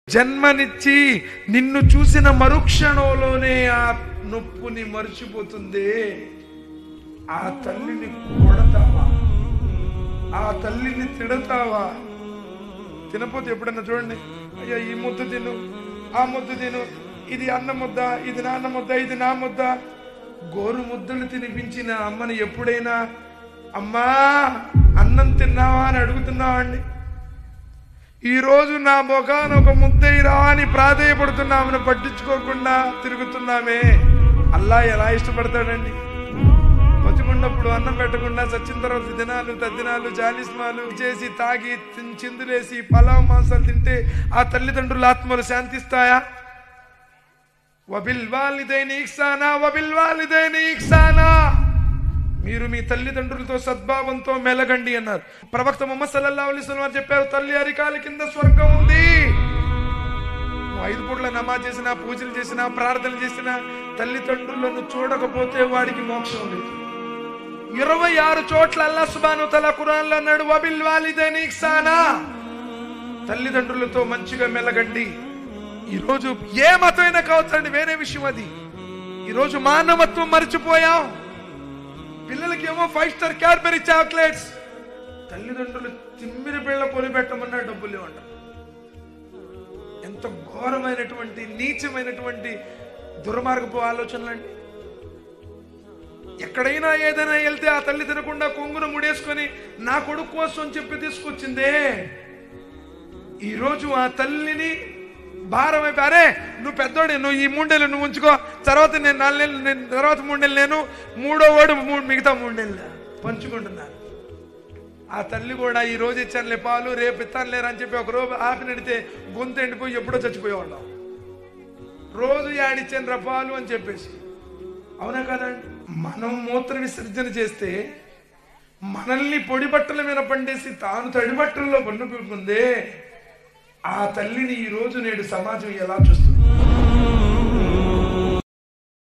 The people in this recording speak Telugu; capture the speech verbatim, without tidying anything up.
జన్మనిచ్చి నిన్ను చూసిన మరుక్షణంలోనే ఆ నొప్పుని మర్చిపోతుంది. ఆ తల్లిని కొడతావా? ఆ తల్లిని తిడతావా? తినపోతే ఎప్పుడన్నా చూడండి, అయ్యా ఈ ముద్ద తిను, ఆ ముద్ద తిను, ఇది అన్న ముద్ద, ఇది నాన్న ముద్ద, ఇది నా ముద్ద. గోరు ముద్దలు తినిపించిన అమ్మని ఎప్పుడైనా అమ్మా అన్నం తిన్నావా అని అడుగుతున్నావా అండి? ఈరోజు నా ముఖాన్ని ఒక ముద్దయిరా అని ప్రాధేయపడుతున్నామని పట్టించుకోకుండా తిరుగుతున్నామే. అల్లా ఎలా ఇష్టపడతాడండి? బతికున్నప్పుడు అన్నం పెట్టకుండా చచ్చిన తర్వాత దినాలు తద్దినాలు జాలిస్మాలు చేసి తాగి చిందులేసి పలావ్ మాంసాలు తింటే ఆ తల్లిదండ్రుల ఆత్మలు శాంతిస్తాయా? వబిల్ వాలిదైని ఇహ్సానా వబిల్ వాలిదైని ఇహ్సానా. మీరు మీ తల్లిదండ్రులతో సద్భావంతో మెలగండి అన్నారు ప్రవక్త ముహమ్మద్ సల్లల్లాహు అలైహి వసల్లం చెప్పారు. తల్లి అరికాల కింద స్వర్గం ఉంది. నువ్వు ఐదు పూట్ల నమాజ్ చేసినా, పూజలు చేసినా, ప్రార్థనలు చేసినా తల్లిదండ్రులను చూడకపోతే వాడికి మోక్షం లేదు. ఇరవై ఆరు చోట్ల అల్లాహ్ సుబ్హానహు వ తఆలా ఖురాన్లో అన్నాడు, వబిల్ వాలిదైని ఇహ్సానా, తల్లిదండ్రులతో మంచిగా మెలగండి. ఈరోజు ఏ మతమైనా కావచ్చండి, వేరే విషయం అది. ఈరోజు మానవత్వం మర్చిపోయాం. పిల్లలకి ఏమో ఫైవ్ స్టార్ క్యాడ్బరీ చాక్లెట్స్, తల్లిదండ్రులు తిమ్మిరి పిల్ల కొని పెట్టమన్నా డబ్బులు ఇవ్వండి. ఎంత ఘోరమైనటువంటి నీచమైనటువంటి దుర్మార్గపు ఆలోచనలండి. ఎక్కడైనా ఏదైనా వెళ్తే ఆ తల్లి తినకుండా కొంగున ముడేసుకొని నా కొడుకు కోసం అని చెప్పి తీసుకొచ్చిందే. ఈరోజు ఆ తల్లిని భారం అయిపోయారే, నువ్వు పెద్దోడే, నువ్వు ఈ మూడేళ్ళు నువ్వు ఉంచుకో, తర్వాత నేను నాలుగు నెలలు నేను తర్వాత మూడు నెలలు నేను మూడో వాడు మూడు మిగతా మూడు నెలలు పంచుకుంటున్నాను. ఆ తల్లి కూడా ఈ రోజు ఇచ్చానులే పాలు, రేపు ఇస్తాను లేరు అని చెప్పి ఒక రోజు ఆపి నడితే గొంతు ఎండిపోయి ఎప్పుడో చచ్చిపోయేవాళ్ళం. రోజు యాడిచ్చాను రా పాలు అని చెప్పేసి. అవునా కదండి? మనం మూత్ర విసర్జన చేస్తే మనల్ని పొడి బట్టల మీద పండేసి తాను తడి బట్టల్లో పన్ను పెట్టుకుందే. ఆ తల్లిని ఈ రోజు నేడు సమాజం ఎలా చూస్తుంది?